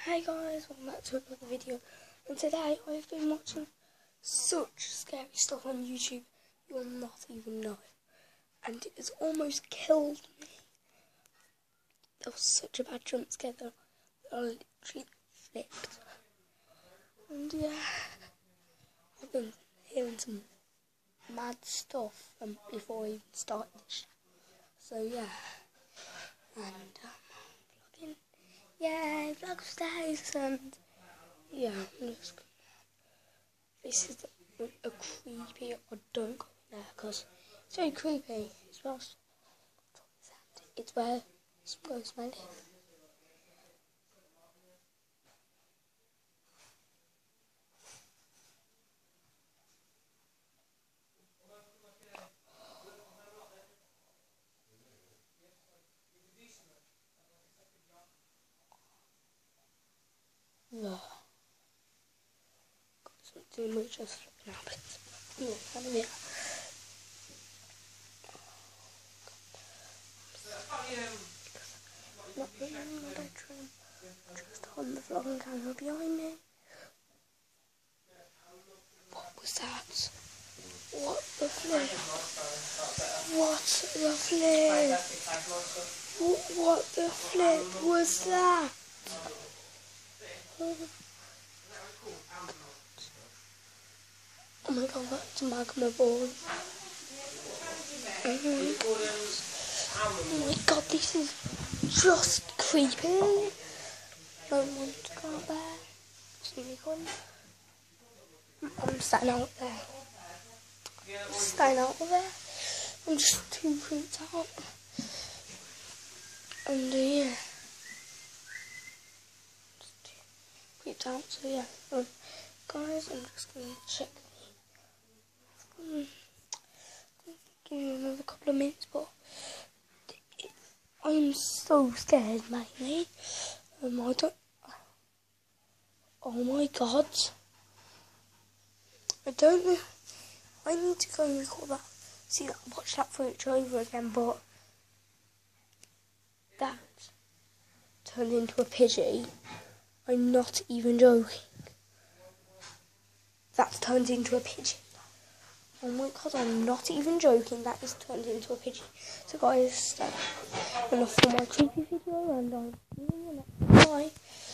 Hey guys, welcome back to another video, and today I've been watching such scary stuff on YouTube you'll not even know, and it has almost killed me. There was such a bad jump scare that I literally flipped, and yeah, I've been hearing some mad stuff before I even started this, so yeah, and yay, vlog stays, and yeah, this is a creepy, I don't go in there because it's very creepy. It smells, it's where some ghosts may live. Ugh. Got something which just flipping happens. Yeah, and yeah. Not in my bedroom, just on the vlogging camera behind me. What was that? What the flip? What the flip? What the flip was that? Oh my god, that's magma ball. Oh my god, this is just creepy. I don't want to go out there. I'm standing out there. I'm just too creeped out. And yeah. Just too creeped out, so yeah. Guys, I'm just going to check. Give you another couple of minutes, but I'm so scared, mainly. Oh my god. I don't know. I need to go and record that. Watch that footage over again, but that turned into a Pidgey. I'm not even joking. That's turned into a Pidgey. Oh my god, I'm not even joking. That is turned into a Pidgey. So guys, that's enough for my creepy video, and I'll see you in the next one. Bye.